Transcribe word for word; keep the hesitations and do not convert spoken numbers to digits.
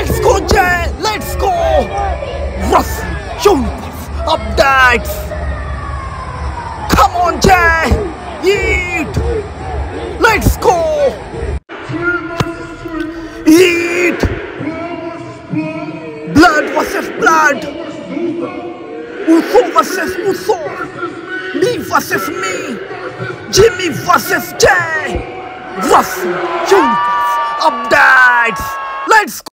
Let's go, Jey! Let's go! Wrestling Universe updates! Come on, Jey! Eat! Let's go! Eat! Blood versus blood! Uso versus Uso! Me versus me! Jimmy versus Jey! Wrestling Universe updates! Let's go!